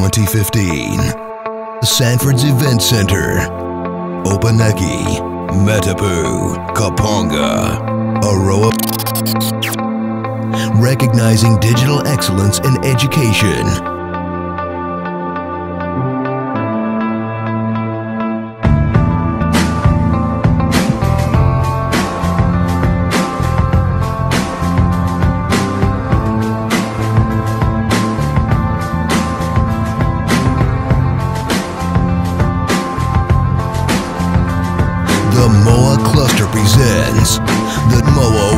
2015. Sanford's Event Center, Opaneki, Metapu, Kaponga, Aroa. Recognizing digital excellence in education. The Moa Cluster presents the Moa